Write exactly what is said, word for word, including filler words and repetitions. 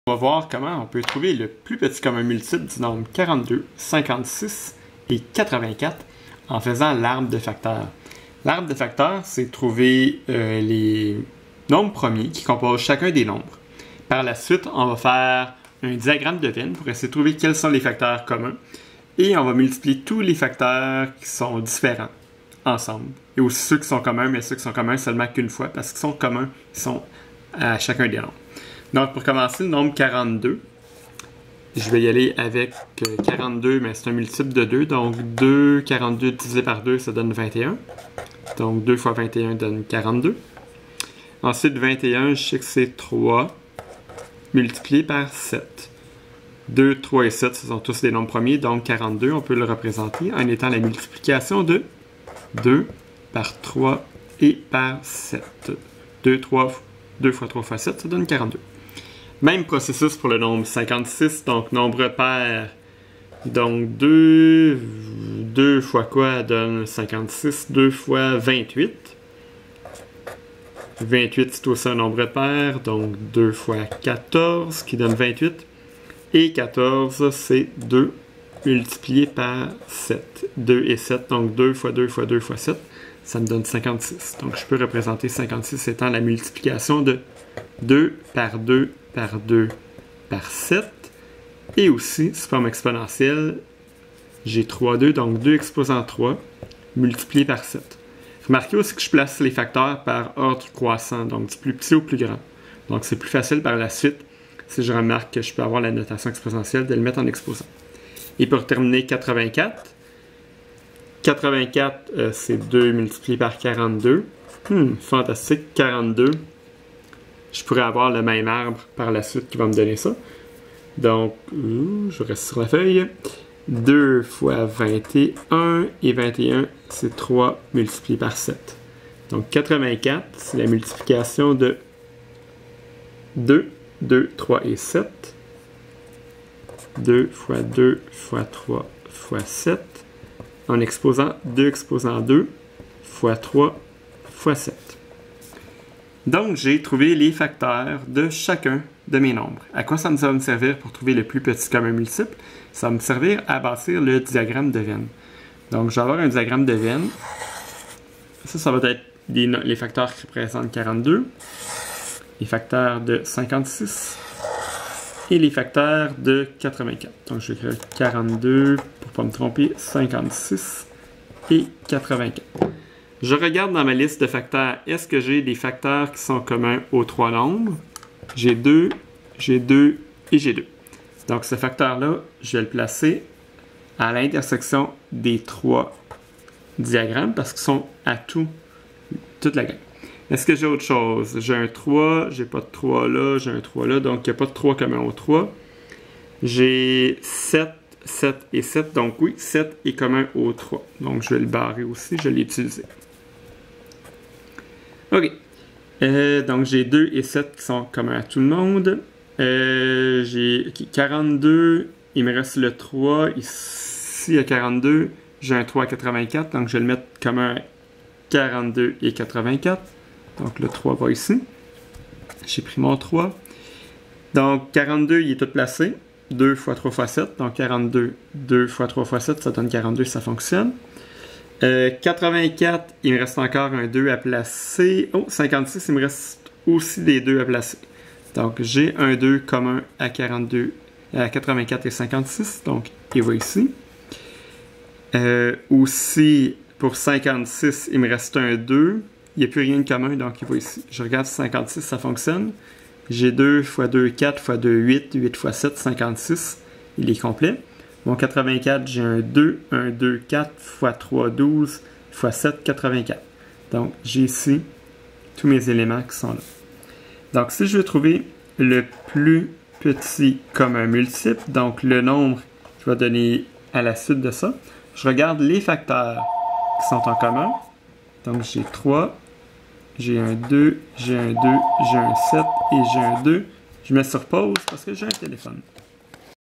On va voir comment on peut trouver le plus petit commun multiple du nombre quarante-deux, cinquante-six et quatre-vingt-quatre en faisant l'arbre de facteurs. L'arbre de facteurs, c'est trouver euh, les nombres premiers qui composent chacun des nombres. Par la suite, on va faire un diagramme de Venn pour essayer de trouver quels sont les facteurs communs. Et on va multiplier tous les facteurs qui sont différents ensemble. Et aussi ceux qui sont communs, mais ceux qui sont communs seulement qu'une fois, parce qu'ils sont communs, ils sont à chacun des nombres. Donc, pour commencer, le nombre quarante-deux, je vais y aller avec quarante-deux, mais c'est un multiple de deux. Donc, deux, quarante-deux divisé par deux, ça donne vingt et un. Donc, deux fois vingt et un donne quarante-deux. Ensuite, vingt et un, je sais que c'est trois multiplié par sept. deux, trois et sept, ce sont tous des nombres premiers. Donc, quarante-deux, on peut le représenter en étant la multiplication de deux par trois et par sept. deux, trois, deux fois trois fois sept, ça donne quarante-deux. Même processus pour le nombre cinquante-six, donc nombre pair. Donc deux, deux fois quoi donne cinquante-six? deux fois vingt-huit. vingt-huit, c'est aussi un nombre pair, donc deux fois quatorze qui donne vingt-huit. Et quatorze, c'est deux multiplié par sept. deux et sept, donc deux fois deux fois deux fois sept, ça me donne cinquante-six. Donc je peux représenter cinquante-six étant la multiplication de deux par deux par deux par sept. Et aussi, sous forme exponentielle, j'ai trois, deux, donc deux exposant trois multiplié par sept. Remarquez aussi que je place les facteurs par ordre croissant, donc du plus petit au plus grand. Donc c'est plus facile par la suite, si je remarque que je peux avoir la notation exponentielle, de le mettre en exposant. Et pour terminer, quatre-vingt-quatre. quatre-vingt-quatre, euh, c'est deux multiplié par quarante-deux. Hmm, fantastique, quarante-deux. Je pourrais avoir le même arbre par la suite qui va me donner ça. Donc, je reste sur la feuille. deux fois vingt et un, et vingt et un, c'est trois multiplié par sept. Donc, quatre-vingt-quatre, c'est la multiplication de deux, deux, trois et sept. deux fois deux fois trois fois sept. En exposant deux exposant deux fois trois fois sept. Donc, j'ai trouvé les facteurs de chacun de mes nombres. À quoi ça va me servir pour trouver le plus petit commun multiple? Ça va me servir à bâtir le diagramme de Venn. Donc, je vais avoir un diagramme de Venn. Ça, ça va être les, les facteurs qui représentent quarante-deux, les facteurs de cinquante-six et les facteurs de quatre-vingt-quatre. Donc, je vais écrire quarante-deux, pour ne pas me tromper, cinquante-six et quatre-vingt-quatre. Je regarde dans ma liste de facteurs, est-ce que j'ai des facteurs qui sont communs aux trois nombres? J'ai deux, j'ai deux et j'ai deux. Donc ce facteur-là, je vais le placer à l'intersection des trois diagrammes parce qu'ils sont à tout, toute la gamme. Est-ce que j'ai autre chose? J'ai un trois, j'ai pas de trois là, j'ai un trois là, donc il n'y a pas de trois commun aux trois. J'ai sept, sept et sept, donc oui, sept est commun aux trois. Donc je vais le barrer aussi, je l'ai utilisé. OK. Euh, donc, j'ai deux et sept qui sont communs à tout le monde. Euh, j'ai quarante-deux. Il me reste le trois. Ici, il y a quarante-deux. J'ai un trois à quatre-vingt-quatre. Donc, je vais le mettre commun à quarante-deux et quatre-vingt-quatre. Donc, le trois va ici. J'ai pris mon trois. Donc, quarante-deux, il est tout placé. deux fois trois fois sept. Donc, quarante-deux, deux fois trois fois sept, ça donne quarante-deux, ça fonctionne. Euh, quatre-vingt-quatre, il me reste encore un deux à placer. Oh, cinquante-six, il me reste aussi des deux à placer. Donc, j'ai un deux commun à quarante-deux, à quatre-vingt-quatre et cinquante-six. Donc, il va ici. Euh, aussi, pour cinquante-six, il me reste un deux. Il n'y a plus rien de commun, donc il va ici. Je regarde si cinquante-six, ça fonctionne. J'ai deux fois deux, quatre fois deux, huit. huit fois sept, cinquante-six. Il est complet. Mon quatre-vingt-quatre, j'ai un deux, un deux, quatre, fois trois, douze, fois sept, quatre-vingt-quatre. Donc, j'ai ici tous mes éléments qui sont là. Donc, si je veux trouver le plus petit commun multiple, donc le nombre qui va donner à la suite de ça, je regarde les facteurs qui sont en commun. Donc, j'ai trois, j'ai un deux, j'ai un deux, j'ai un sept et j'ai un deux. Je mets sur pause parce que j'ai un téléphone.